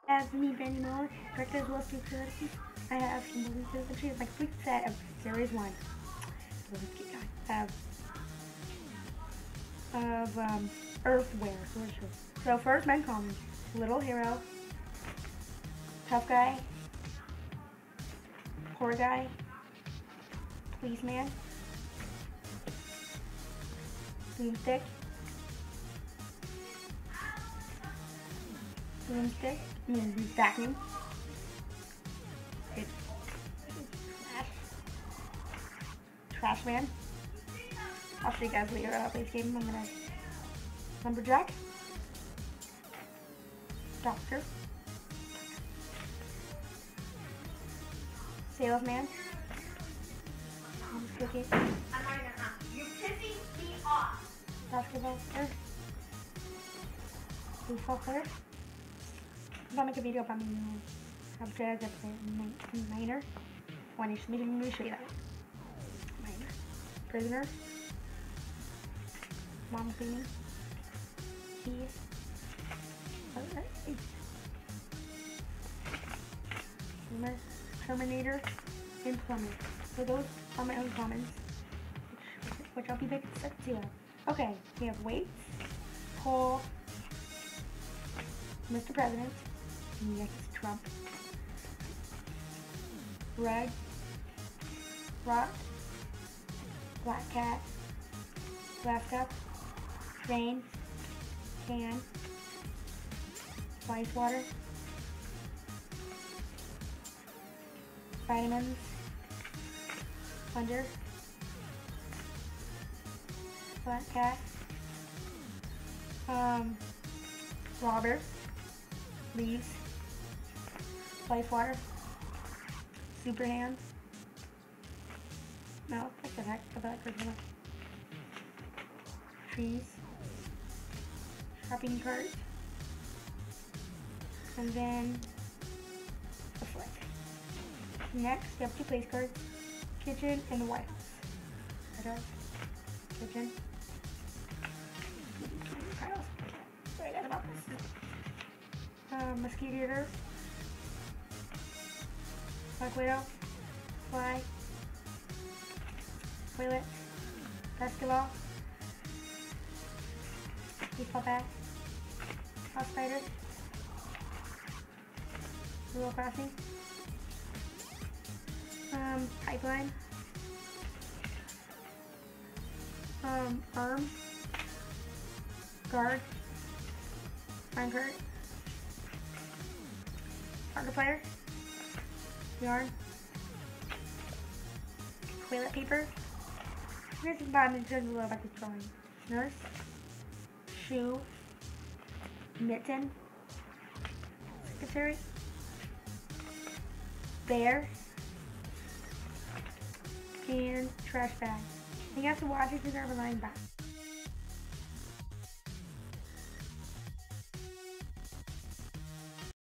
As me, Brandy Muller, director as well as security, I have some movies to the like quick set of series one. So let's get going. Earthware. So first men call me Little Hero, Tough Guy, Poor Guy, Policeman, Boomstick, Vacuum. It's Trash Man. I'll show you guys later how I play this game. I'm gonna Lumberjack, Doctor, Salesman, Cookie, You're pissing me off. Basketball player, baseball player. I'm gonna make a video about me upstairs at the miner. Let me show you that. Miner. Prisoner. Mom cleaning. Keys. Terminator. And plumber. So those are my own comments. Which I'll be back at 0. Okay, we have weights. Pull. Mr. President. Yes, Trump. Red. Rock. Black cat. Glass cup. Train. Can. Ice water. Vitamins. Plunger. Black cat. Robber. Leaves. Life water. Super hands. No, what the heck? I thought I could. Trees. Shopping cart. And then a foot. Next, we have 2 place cards. Kitchen and the White House. Kitchen. Sorry guys about this. Mosquito eater. Black Widow. Fly. Toilet. Basketball. Baseball bat. House spider. Rural Crossing. Pipeline. Arm. Guard. Minecart. Soccer player. Yarn. Toilet paper. Here's the bottom and says a little about the drawing. Nurse. Shoe. Mitten. Secretary. Bear. And trash bag. You have to watch it because I'm relying back.